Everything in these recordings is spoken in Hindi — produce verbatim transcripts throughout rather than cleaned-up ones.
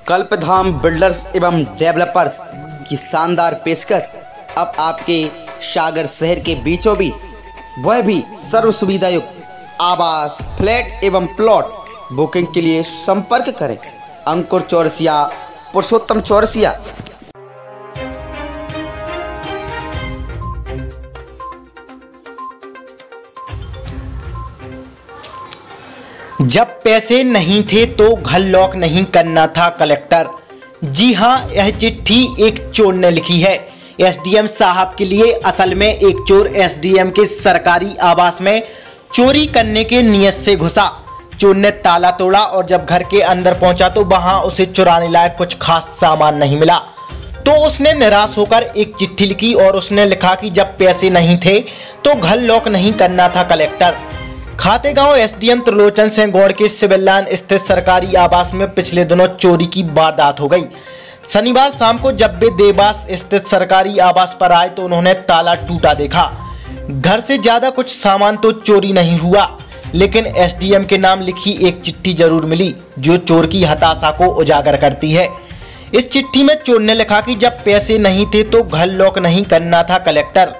कल्पधाम बिल्डर्स एवं डेवलपर्स की शानदार पेशकश अब आपके सागर शहर के बीचों बीच, वह भी सर्व सुविधा युक्त आवास, फ्लैट एवं प्लॉट। बुकिंग के लिए संपर्क करें अंकुर चौरसिया, पुरुषोत्तम चौरसिया। जब पैसे नहीं थे तो घर लॉक नहीं करना था कलेक्टर। जी हां, यह चिट्ठी एक चोर ने लिखी है एसडीएम साहब के लिए। असल में एक चोर एसडीएम के सरकारी आवास में चोरी करने के नियत से घुसा। चोर ने ताला तोड़ा और जब घर के अंदर पहुंचा तो वहां उसे चुराने लायक कुछ खास सामान नहीं मिला। तो उसने निराश होकर एक चिट्ठी लिखी और उसने लिखा कि जब पैसे नहीं थे तो घर लॉक नहीं करना था कलेक्टर। खातेगांव एसडीएम त्रिलोचन सिंह गौड़ के सिविल लाइन स्थित सरकारी आवास में पिछले दिनों चोरी की वारदात हो गई। शनिवार शाम को जब वे देवास स्थित सरकारी आवास पर आए तो उन्होंने ताला टूटा देखा। घर से ज्यादा कुछ सामान तो चोरी नहीं हुआ, लेकिन एसडीएम के नाम लिखी एक चिट्ठी जरूर मिली जो चोर की हताशा को उजागर करती है। इस चिट्ठी में चोर ने लिखा कि जब पैसे नहीं थे तो घर लॉक नहीं करना था कलेक्टर।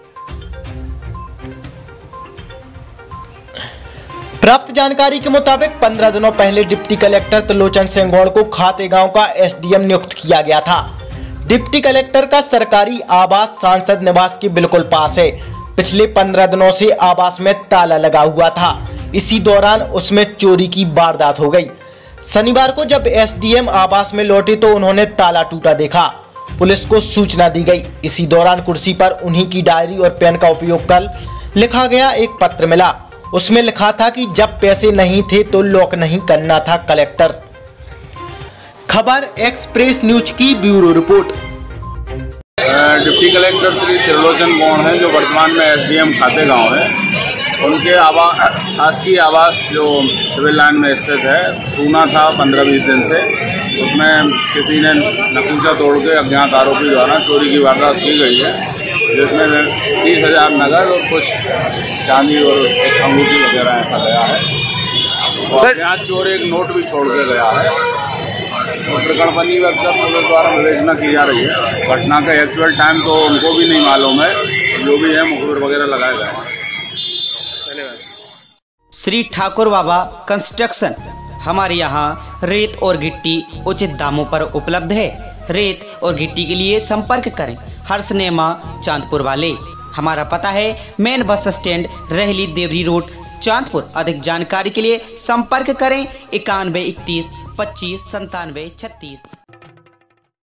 प्राप्त जानकारी के मुताबिक पंद्रह दिनों पहले डिप्टी कलेक्टर त्रिलोचन सिंह गौड़ को खातेगांव का एसडीएम नियुक्त किया गया था। डिप्टी कलेक्टर का सरकारी आवास सांसद निवास के बिल्कुल पास है। पिछले पंद्रह दिनों से आवास में ताला लगा हुआ था। इसी दौरान उसमें चोरी की वारदात हो गई। शनिवार को जब एसडीएम आवास में लौटे तो उन्होंने ताला टूटा देखा। पुलिस को सूचना दी गई। इसी दौरान कुर्सी पर उन्हीं की डायरी और पेन का उपयोग कर लिखा गया एक पत्र मिला। उसमें लिखा था कि जब पैसे नहीं थे तो लॉक नहीं करना था कलेक्टर। खबर एक्सप्रेस न्यूज की bureau report. Deputy collector Shri Trilochan Gaur हैं जो वर्तमान में एसडीएम खातेगांव है। उनके आवास शासकीय आवास जो सिविल लाइन में स्थित है सूना था पंद्रह बीस दिन से। उसमें किसी ने नकूचा तोड़ के अज्ञात आरोपी द्वारा चोरी की वारदात की गई है, जिसमें तीस हजार नगद और कुछ चांदी और एक अंगूठी वगैरह ऐसा गया है। और यहाँ चोर एक नोट भी छोड़ के गया है। और प्रकरणबंदी वक्त पुलिस द्वारा विवेचना की जा रही है। घटना का एक्चुअल टाइम तो उनको भी नहीं मालूम है, जो भी है मुखबिर वगैरह लगाए गए हैं। श्री ठाकुर बाबा कंस्ट्रक्शन, हमारे यहाँ रेत और गिट्टी उचित दामों पर उपलब्ध है। रेत और गिट्टी के लिए संपर्क करें हर सिनेमा चांदपुर वाले। हमारा पता है मेन बस स्टैंड, रहली देवरी रोड, चांदपुर। अधिक जानकारी के लिए संपर्क करें इक्यानवे इकतीस पच्चीस संतानवे छत्तीस।